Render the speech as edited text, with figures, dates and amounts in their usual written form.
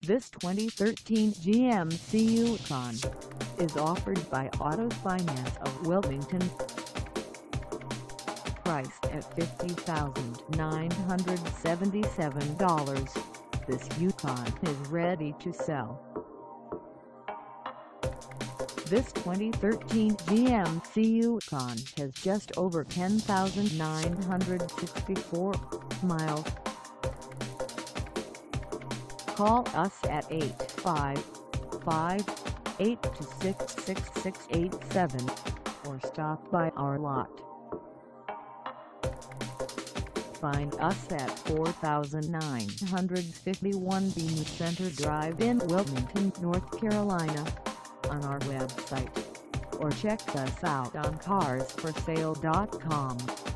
This 2013 GMC Yukon is offered by Auto Finance of Wilmington. Priced at $50,977, this Yukon is ready to sell. This 2013 GMC Yukon has just over 10,964 miles. Call us at 855-826-6687 or stop by our lot. Find us at 4951 Bean Center Drive in Wilmington, North Carolina, on our website, or check us out on carsforsale.com.